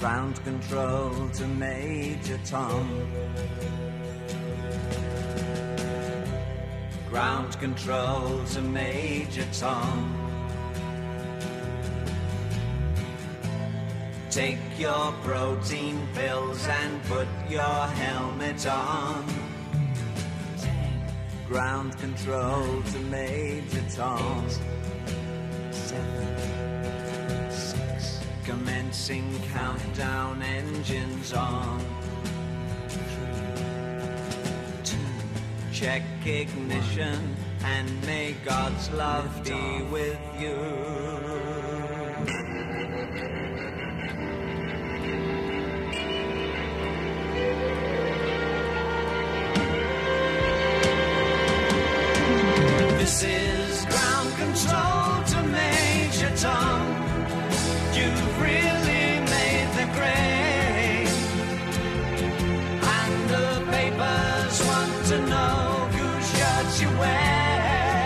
Ground control to Major Tom. Ground control to Major Tom. Take your protein pills and put your helmet on. Ground control to Major Tom. 7, 6. Commencing countdown, engines on. 3, 2. Check ignition and may God's love be with you. This is ground control to Major Tom. You've really made the grade, and the papers want to know whose shirts you wear.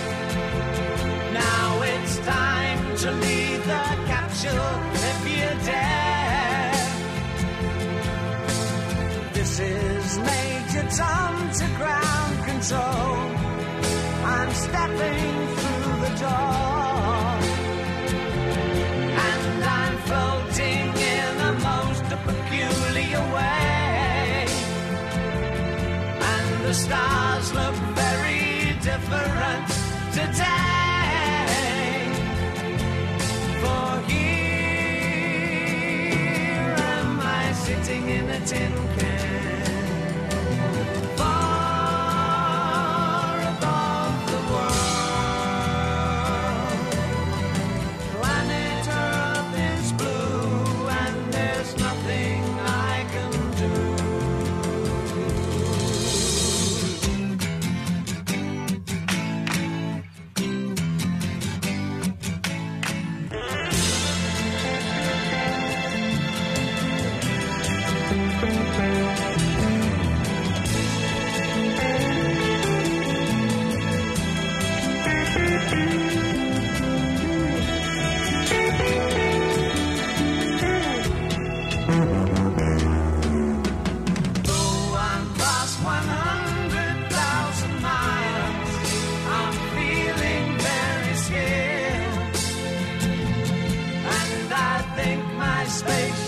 Now it's time to lead the capsule if you dare. This is Major Tom to ground control. I'm stepping through the door, and I'm floating in a most peculiar way, and the stars look very different today, for here am I sitting in a tin can. Space